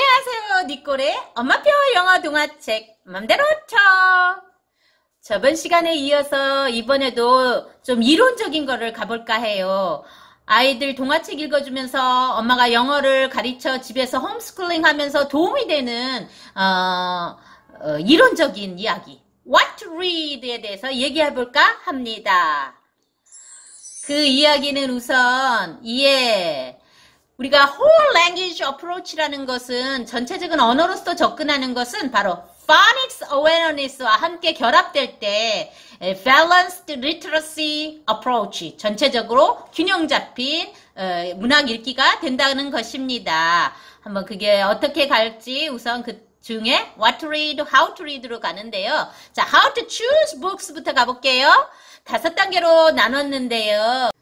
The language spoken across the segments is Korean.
안녕하세요. 니꼴의 엄마표 영어 동화책 맘대로 쳐. 저번 시간에 이어서 이번에도 좀 이론적인 거를 가볼까 해요. 아이들 동화책 읽어주면서 엄마가 영어를 가르쳐 집에서 홈스쿨링 하면서 도움이 되는 이론적인 이야기 What to Read에 대해서 얘기해볼까 합니다. 그 이야기는 우선 우리가 Whole Language Approach라는 것은 전체적인 언어로서 접근하는 것은 바로 Phonics Awareness와 함께 결합될 때 Balanced Literacy Approach, 전체적으로 균형 잡힌 문학 읽기가 된다는 것입니다. 한번 그게 어떻게 갈지 우선 그 중에 What to Read, How to Read로 가는데요. 자, How to Choose Books부터 가볼게요. 5단계로 나눴는데요.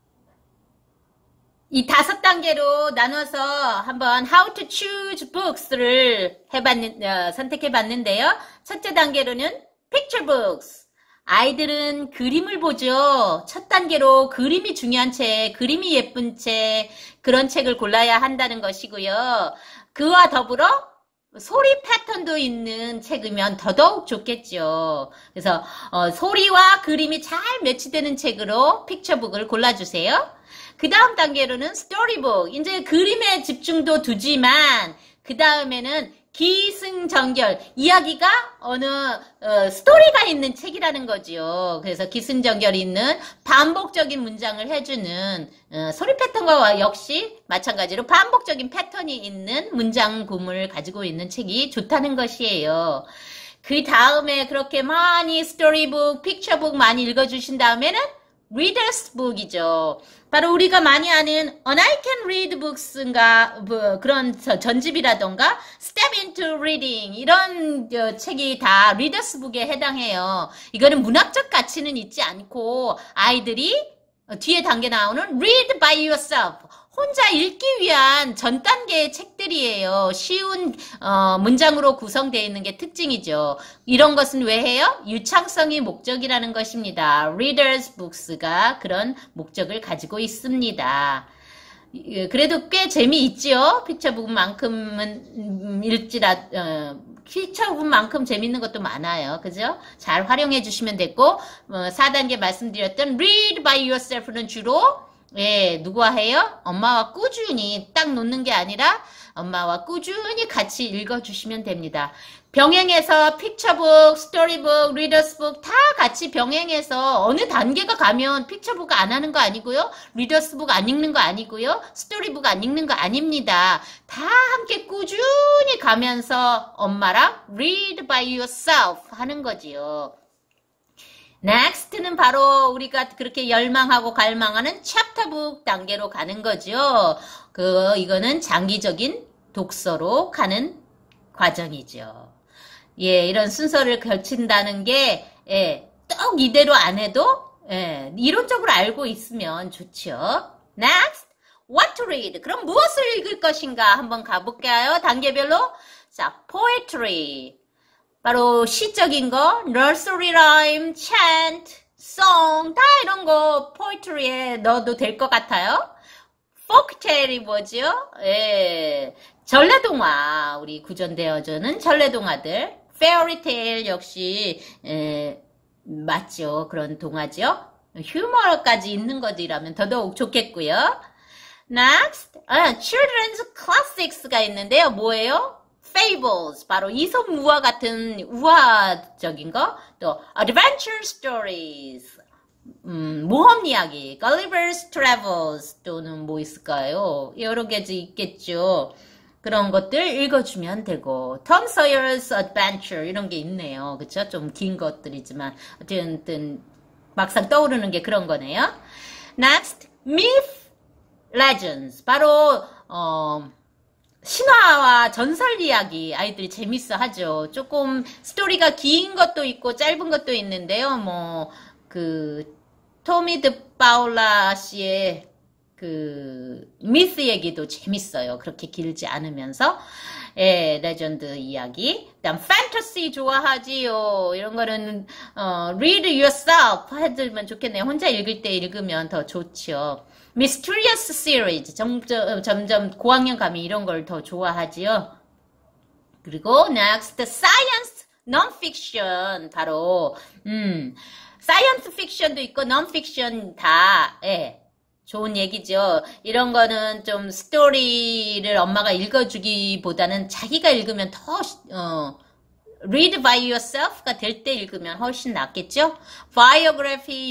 이 5단계로 나눠서 한번 How to Choose Books를 선택해봤는데요. 첫째 단계로는 Picture Books. 아이들은 그림을 보죠. 첫 단계로 그림이 중요한 책, 그림이 예쁜 책, 그런 책을 골라야 한다는 것이고요. 그와 더불어 소리 패턴도 있는 책이면 더더욱 좋겠죠. 그래서 소리와 그림이 잘 매치되는 책으로 픽처북을 골라주세요. 그 다음 단계로는 스토리북. 이제 그림에 집중도 두지만 그 다음에는 기승전결. 이야기가 스토리가 있는 책이라는 거죠. 그래서 기승전결이 있는 반복적인 문장을 해주는 소리 패턴과 역시 마찬가지로 반복적인 패턴이 있는 문장 구문을 가지고 있는 책이 좋다는 것이에요. 그 다음에 그렇게 많이 스토리북, 픽처북 많이 읽어주신 다음에는 Reader's Book이죠. 바로 우리가 많이 아는 An I Can Read Books인가 그런 전집이라던가 Step into Reading 이런 책이 다 Reader's Book에 해당해요. 이거는 문학적 가치는 있지 않고 아이들이 뒤에 단계 나오는 Read by Yourself, 혼자 읽기 위한 전 단계의 책들이에요. 쉬운 문장으로 구성되어 있는 게 특징이죠. 이런 것은 왜 해요? 유창성이 목적이라는 것입니다. Readers Books가 그런 목적을 가지고 있습니다. 그래도 꽤 재미있지요. 픽처북만큼은 픽처북만큼 재밌는 것도 많아요. 그죠? 잘 활용해 주시면 됐고 4단계 말씀드렸던 Read by Yourself는 주로 누구와 해요? 엄마와 꾸준히 딱 놓는 게 아니라 엄마와 꾸준히 같이 읽어주시면 됩니다. 병행해서 픽처북, 스토리북, 리더스북 다 같이 병행해서 어느 단계가 가면 픽처북 안 하는 거 아니고요. 리더스북 안 읽는 거 아니고요. 스토리북 안 읽는 거 아닙니다. 다 함께 꾸준히 가면서 엄마랑 read by yourself 하는 거지요. Next는 바로 우리가 그렇게 열망하고 갈망하는 챕터북 단계로 가는 거죠. 이거는 장기적인 독서로 가는 과정이죠. 이런 순서를 거친다는 게, 딱 이대로 안 해도, 이론적으로 알고 있으면 좋죠. Next, what to read. 그럼 무엇을 읽을 것인가 한번 가볼까요? 단계별로. 자, poetry. 바로 시적인 거, nursery rhyme, chant, song, 다 이런 거 poetry에 넣어도 될 것 같아요. folktale이 뭐죠? 전래동화, 우리 구전되어져는 전래동화들. fairytale 역시 맞죠. 그런 동화죠. 휴머까지 있는 것이라면 더더욱 좋겠고요. Next, children's classics가 있는데요. 뭐예요? Fables, 바로 이솝우화 같은 우화적인 거, 또 Adventure Stories, 모험 이야기, Gulliver's Travels, 또는 뭐 있을까요? 여러 가지 있겠죠. 그런 것들 읽어주면 되고, Tom Sawyer's Adventure 이런 게 있네요. 그쵸? 좀 긴 것들이지만 어쨌든 막상 떠오르는 게 그런 거네요. Next, Myth, Legends, 바로 신화와 전설 이야기 아이들이 재밌어 하죠. 조금 스토리가 긴 것도 있고 짧은 것도 있는데요. 토미 드 파울라 씨의 미스 얘기도 재밌어요. 그렇게 길지 않으면서. 레전드 이야기. 그다음 판타지 좋아하지요. 이런 거는 read yourself 해주면 좋겠네요. 혼자 읽을 때 읽으면 더 좋죠. Mysterious Series 점점 고학년 감이 이런 걸 더 좋아하지요. 그리고 next, science non-fiction. 바로, science fiction도 있고 non-fiction 다, 예. 좋은 얘기죠. 이런 거는 좀 스토리를 엄마가 읽어주기보다는 자기가 읽으면 더, read by yourself가 될 때 읽으면 훨씬 낫겠죠? biography,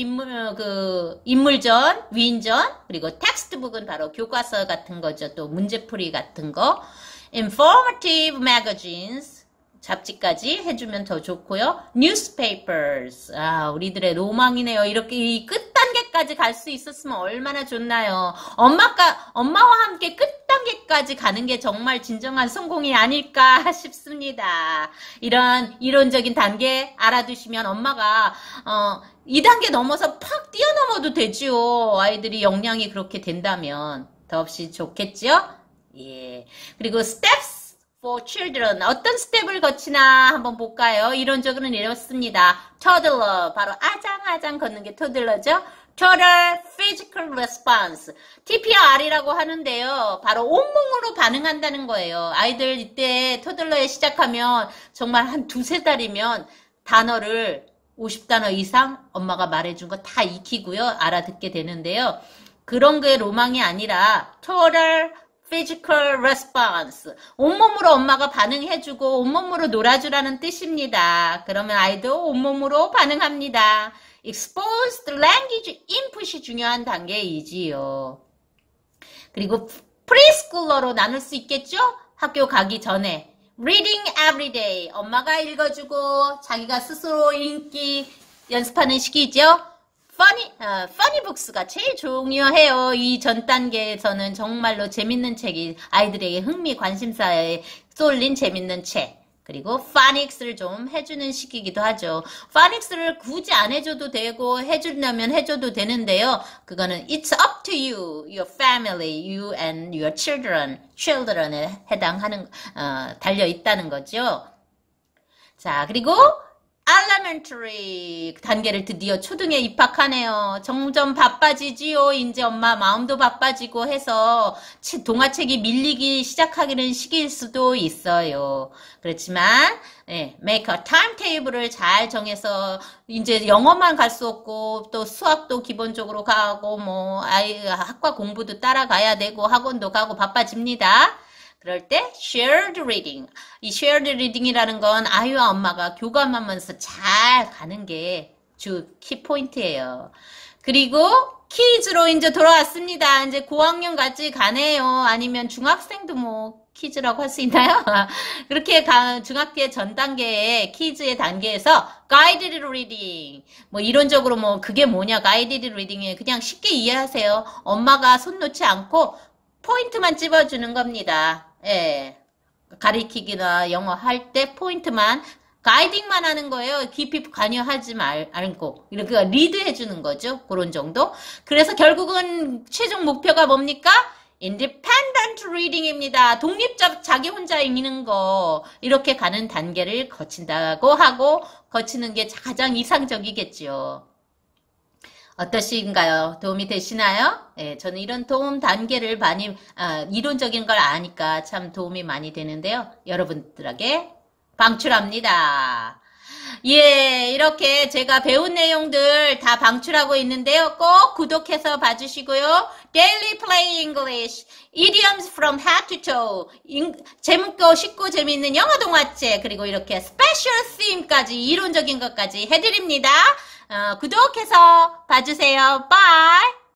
인물전, 위인전, 그리고 텍스트북은 바로 교과서 같은 거죠. 또 문제풀이 같은 거. informative magazines, 잡지까지 해주면 더 좋고요. newspapers, 우리들의 로망이네요. 이렇게 이 끝단계까지 갈 수 있었으면 얼마나 좋나요? 엄마와 함께 끝단계까지 가는 게 정말 진정한 성공이 아닐까 싶습니다. 이런 이론적인 단계 알아두시면 엄마가 2단계 넘어서 팍 뛰어넘어도 되죠. 아이들이 역량이 그렇게 된다면 더없이 좋겠죠? 예. 그리고 steps for children. 어떤 스텝을 거치나 한번 볼까요? 이론적으로는 이렇습니다. toddler. 바로 아장아장 걷는 게 toddler죠. total physical response. TPR이라고 하는데요. 바로 온몸으로 반응한다는 거예요. 아이들 이때 toddler에 시작하면 정말 한 2-3달이면 단어를 50단어 이상 엄마가 말해준 거 다 익히고요. 알아듣게 되는데요. 그런 게 로망이 아니라 total physical response. 온몸으로 엄마가 반응해주고 온몸으로 놀아주라는 뜻입니다. 그러면 아이도 온몸으로 반응합니다. exposed language input이 중요한 단계이지요. 그리고 preschooler로 나눌 수 있겠죠? 학교 가기 전에. reading every day. 엄마가 읽어주고 자기가 스스로 읽기 연습하는 시기죠. funny books가 제일 중요해요. 이 전 단계에서는 정말로 재밌는 책이 아이들에게 흥미, 관심사에 쏠린 재밌는 책. 그리고 phonics를 좀 해주는 시기이기도 하죠. phonics를 굳이 안 해줘도 되고 해주려면 해줘도 되는데요. 그거는 it's up to you, your family, you and your children에 해당하는 달려 있다는 거죠. 자, 그리고 elementary 단계를 드디어 초등에 입학하네요. 점점 바빠지지요. 이제 엄마 마음도 바빠지고 해서 동화책이 밀리기 시작하기는 시기일 수도 있어요. 그렇지만 make a timetable을 잘 정해서 이제 영어만 갈 수 없고 또 수학도 기본적으로 가고 뭐 아이 학과 공부도 따라가야 되고 학원도 가고 바빠집니다. 그럴 때 shared reading. 이 shared reading이라는 건 아이와 엄마가 교감하면서 잘 가는 게 주 키포인트예요. 그리고 퀴즈로 이제 돌아왔습니다. 이제 고학년 같이 가네요. 아니면 중학생도 뭐 퀴즈라고 할 수 있나요? 그렇게 중학교 전 단계의 퀴즈의 단계에서 guided reading. 뭐 이론적으로 뭐 그게 뭐냐 guided reading에 그냥 쉽게 이해하세요. 엄마가 손 놓지 않고 포인트만 찝어주는 겁니다. 예. 가리키기나 영어 할 때 포인트만, 가이딩만 하는 거예요. 깊이 관여하지 말고. 이렇게 리드 해주는 거죠. 그런 정도. 그래서 결국은 최종 목표가 뭡니까? independent reading입니다. 독립적 자기 혼자 읽는 거. 이렇게 가는 단계를 거친다고 하고, 거치는 게 가장 이상적이겠죠. 어떠신가요? 도움이 되시나요? 네, 저는 이런 도움 단계를 많이 이론적인 걸 아니까 참 도움이 많이 되는데요. 여러분들에게 방출합니다. 예, 이렇게 제가 배운 내용들 다 방출하고 있는데요. 꼭 구독해서 봐주시고요. Daily Play English, Idioms from Head to Toe, 재밌고 쉽고 재밌는 영어 동화책, 그리고 이렇게 스페셜 theme까지 이론적인 것까지 해드립니다. 구독해서 봐주세요. Bye!